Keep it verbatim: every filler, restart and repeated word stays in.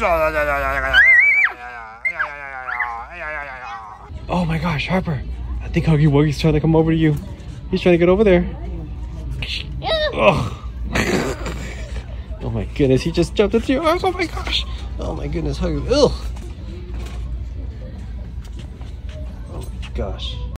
Oh my gosh, Harper. I think Huggy Wuggy's trying to come over to you. He's trying to get over there. Oh. Oh my goodness, he just jumped into your arms. Oh my gosh. Oh my goodness, Huggy. Ugh. Oh my gosh.